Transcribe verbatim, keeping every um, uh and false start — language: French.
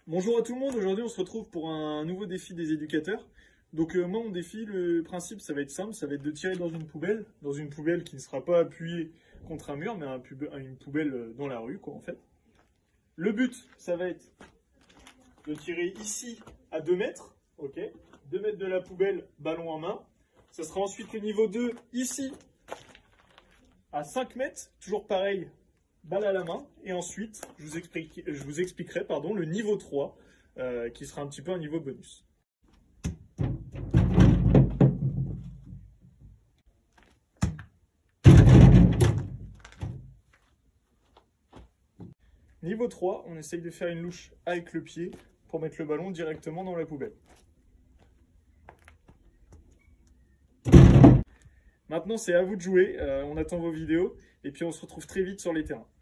Bonjour à tout le monde, aujourd'hui on se retrouve pour un nouveau défi des éducateurs. Donc euh, moi mon défi, le principe ça va être simple, ça va être de tirer dans une poubelle, dans une poubelle qui ne sera pas appuyée contre un mur, mais un pub- une poubelle dans la rue quoi en fait. Le but ça va être de tirer ici à deux mètres, ok, deux mètres de la poubelle, ballon en main. Ça sera ensuite le niveau deux ici à cinq mètres, toujours pareil, balle à la main, et ensuite je vous, explique, je vous expliquerai pardon, le niveau trois, euh, qui sera un petit peu un niveau bonus. Niveau trois, on essaye de faire une louche avec le pied pour mettre le ballon directement dans la poubelle. Maintenant c'est à vous de jouer, euh, on attend vos vidéos, et puis on se retrouve très vite sur les terrains.